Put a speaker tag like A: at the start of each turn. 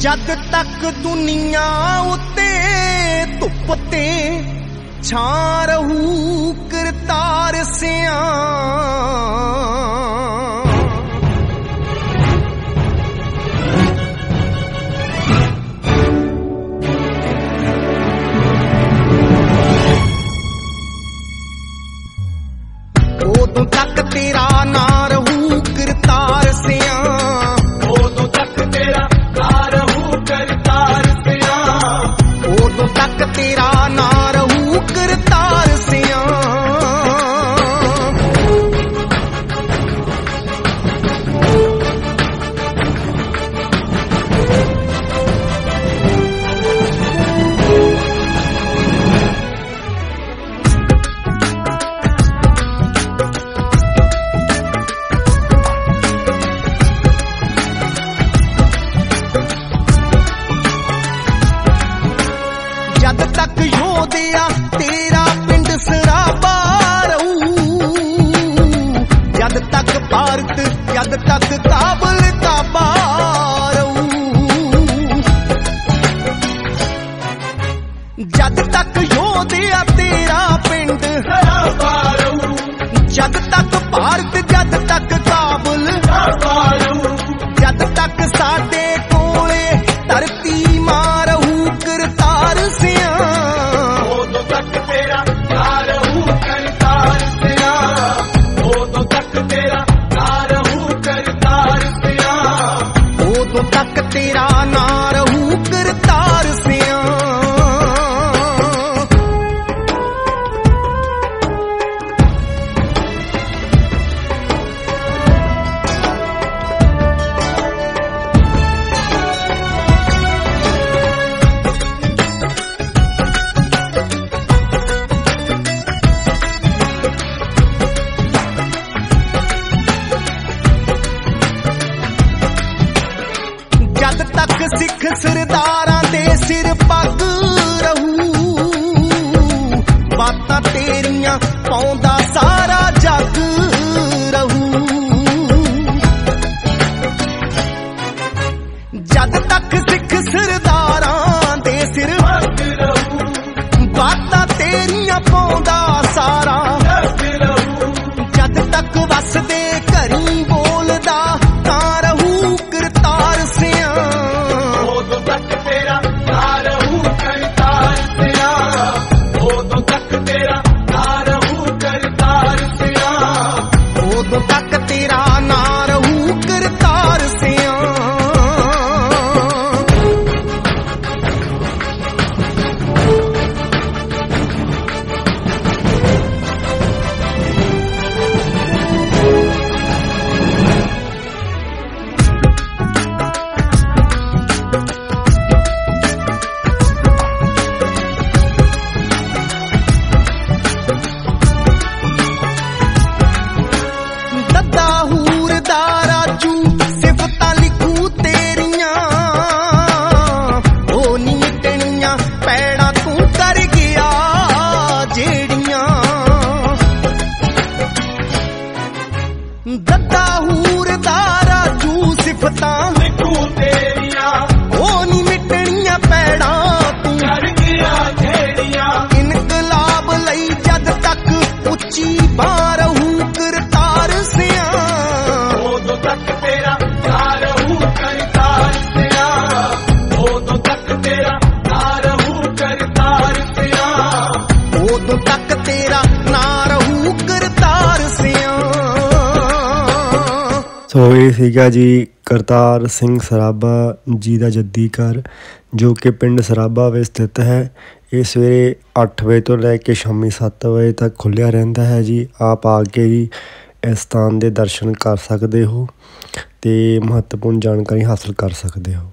A: जद तक दुनिया उत्ते धुप ते छां रहू करतार सिया उदों तक तेरा ना रहू करतार सिया
B: उदों तक तेरा ना रहू करतार सिया
A: उदों तक तेरा ना रहू करतार सिया जद तक योधिया तेरा पिंड सराबा रहू जद तक भारत जद तक काबल काबा रहू जद तक योधिया तेरा पिंड
B: सराबा रहू
A: जद तक भारत जद तक काबल
B: काबा रहू
A: जद तक साडे कोले धरती मां रहू करतार सिया
B: उदों तक तेरा ना रहू करतार सिया उदों तक तेरा ना रहू करतार सिया
A: उदों तक तेरा ना रहू करतार सिया जद तक सिख सरदारां दे सिर पग रहू बातां तेरियां पाउंदा सारा जग रहू जद तक सिख सरदारां दे सिर
B: पग रहू
A: बातां तेरियां पाउंदा सारा
B: जग रहू
A: जद तक वसदे घरी बोलदा तां रहू करतार सिया
B: उदों तक तेरा ना रहू करतार सिया उदों तक तेरा ना रहू करतार सिया
A: उदों तक तेरा ना रहू करतार सिया दद्दा हूर दा राजू सिफतां लिखू तेरियां ओ नी मिटणियां पैड़ा तू कर गया जेड़ियां दद्दा हूर दा राजू सिफतां
B: लिखू तेरिया
A: ओ नी मिटणियां पैड़ा तू
B: कर गया जेड़िया
A: इनकलाब लई जद तक उच्ची बां रहू करतार सिया
B: उदों तक तेरा ना रहू करतार सिया उदों तक तेरा ना रहू करतार सिया
A: उदों तक तेरा ना रहू करतार सिया।
C: ਸੋ ਇਹ ਸੀਗਾ ਜੀ ਕਰਤਾਰ ਸਿੰਘ ਸਰਾਭਾ ਜੀ ਦਾ ਜੱਦੀ ਘਰ ਜੋ ਕਿ ਪਿੰਡ ਸਰਾਭਾ ਵਿੱਚ ਸਥਿਤ ਹੈ। ਇਹ ਸਵੇਰੇ 8 ਵਜੇ ਤੋਂ ਲੈ ਕੇ ਸ਼ਾਮੀ 7 ਵਜੇ ਤੱਕ ਖੁੱਲ੍ਹਿਆ ਰਹਿੰਦਾ ਹੈ ਜੀ। ਆਪ ਆ ਕੇ ਜੀ ਇਸ ਸਥਾਨ ਦੇ ਦਰਸ਼ਨ ਕਰ ਸਕਦੇ ਹੋ ਅਤੇ ਮਹੱਤਵਪੂਰਨ ਜਾਣਕਾਰੀ ਹਾਸਲ ਕਰ ਸਕਦੇ ਹੋ।